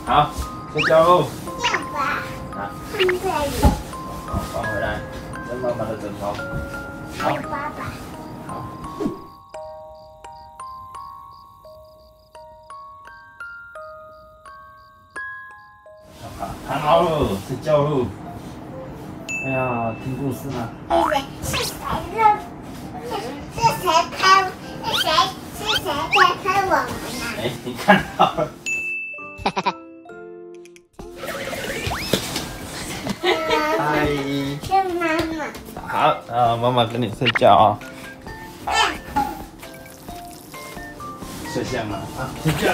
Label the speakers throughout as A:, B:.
A: 好，睡觉喽。
B: 要吧？
A: 啊，
B: 放这里。
A: 好，放回来，这妈妈的枕头。好，
B: 爸爸。
A: 好。好，躺好了，睡觉喽。哎呀，听故事吗？
B: 是谁的？是谁拍？是谁在拍我们呢？
A: 哎，你看到了。嗨。
B: 是妈妈。
A: 好，妈妈跟你睡觉啊。睡觉了啊，睡觉。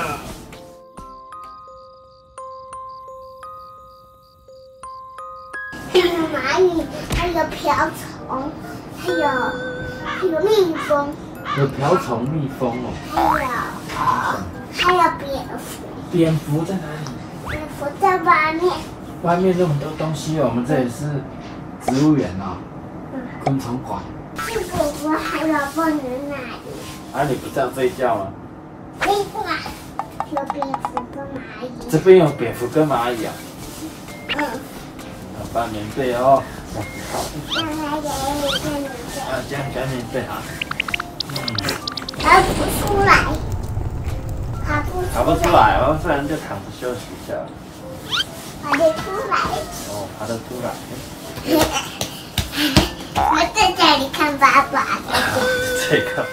B: 还有蚂蚁，还有瓢虫，还有蜜蜂，
A: 有瓢虫、蜜蜂哦。
B: 还有蝙蝠。
A: 蝙蝠在哪里？
B: 蝙蝠在外面。
A: 外面那么多东西哦，我们这里是植物园哦，昆虫馆。
B: 是蝙蝠还有不能那里。
A: 啊，你不是要睡觉吗？
B: 另外有蝙蝠跟蚂蚁。
A: 这边有蝙蝠跟蚂蚁啊。
B: 嗯。
A: 要翻棉被哦。
B: 让它给你看棉被。
A: 啊，这样翻棉被啊。
B: 爬不出来。
A: 爬不出来哦，不然就躺着休息一下。
B: 爬得出来。
A: 哦，爬得出来。
B: 我在这里看爸爸。
A: 这个。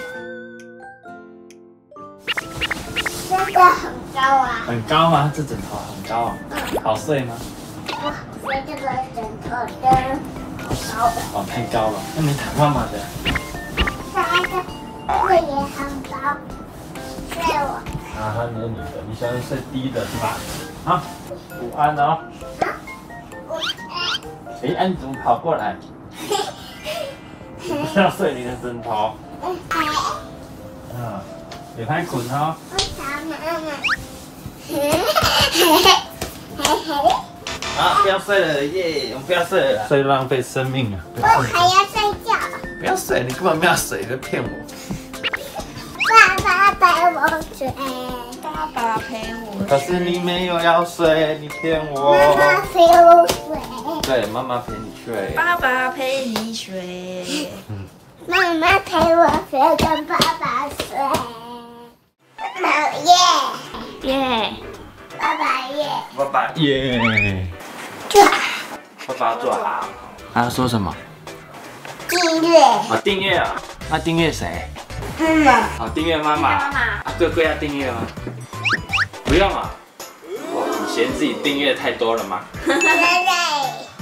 B: 真的很高啊。
A: 很高吗？这枕头很高啊。好睡吗？
B: 不好睡，这个枕头真好高。
A: 哦，太高了。那你躺妈妈的。
B: 这个也很高。睡我。
A: 啊，你的女的，你喜欢睡低的是吧？好，午安哦。哎，安，你怎么跑过来？不要睡你的枕头。别太困哦。好，不要睡了耶！我们不要睡了，睡浪费生命啊！
B: 我还要睡觉。
A: 不要睡，你根本没有睡，在骗我。
B: 爸爸陪我睡。
C: 爸爸陪我。
A: 可是你没有要睡，你骗我。
B: 妈妈陪我睡。
A: 对，妈妈陪你睡。
C: 爸爸陪你睡。
B: 妈妈陪我睡，跟爸爸睡。耶
C: 耶！
B: 爸爸耶！
A: 爸爸耶！爸爸做好。他说什么？
B: 订阅。
A: 哦，订阅啊！那订阅谁？
B: 妈妈。
A: 好，订阅妈妈。啊，哥哥要订阅吗？不用啊。哇，你嫌自己订阅太多了吗？
B: 对对。